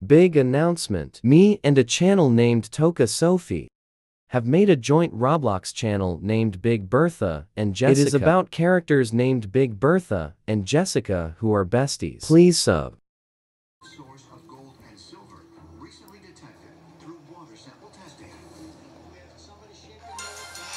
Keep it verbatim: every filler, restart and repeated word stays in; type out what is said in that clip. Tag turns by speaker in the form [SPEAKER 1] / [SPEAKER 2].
[SPEAKER 1] Big announcement. Me and a channel named Toka Sophie have made a joint Roblox channel named Big Bertha and Jessica. It is about characters named Big Bertha and Jessica who are besties. Please sub.
[SPEAKER 2] Source of gold and silver recently detected through water sample testing.